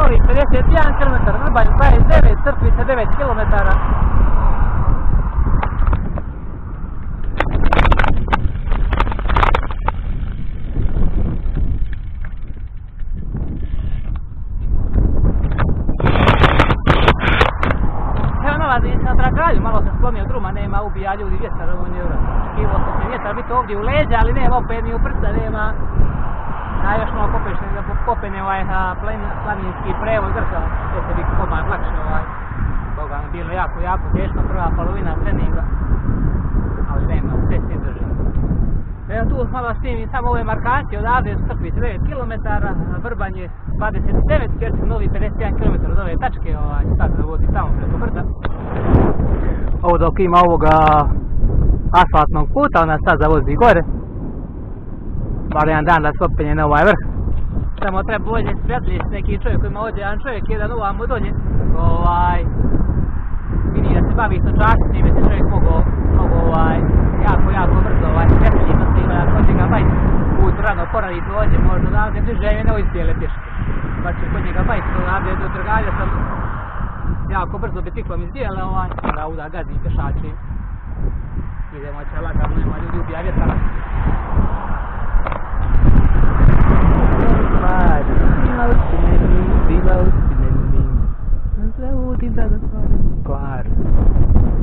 novih 51 km, Vrbanj 29, Crkvice 9 km. Evo nalazim se na Dragalju, malo sam sklonio druma, nema, ubija ljudi vjetar, on je očekivao sam se vjetar biti ovdje u leđa, ali nema opet ni u prsa, nema. A još malo popene planinski prevoj Grka, gdje se bi komad lakše Boga mi bilo jako teško prva polovina treninga, ali nema, sve se izdržim. Evo tu malo snimim samo ove markacije, odavde su Crkvice 9 km, Vrbanj je 29, jer su novi 51 km od ove tačke, sad se vodi tamo preko brda. Ovo dok ima ovoga asfaltnog puta, ona sad zavozi gore. Bar jedan dan da se openje na ovaj vrh. Samo treba bolje svjetliš, neki čovjek koji ima ovdje jedan čovjek, jedan ovamo dolje. Vidi da se bavi sa časom, s njime se čovjek mogu jako brzo svjetljima se ima da kod njega bajt put rano poraditi ovdje, možda odavde bliže je ne izbijele pješke. Pa će kod njega bajt odavde do Drgalja sam jako brzo biciklom izbijele, onda uda gazi pješači. Idemo će lagano, nema ljudi ubija vjetara. Bila uspineni, zaudim da zatvorim kvar.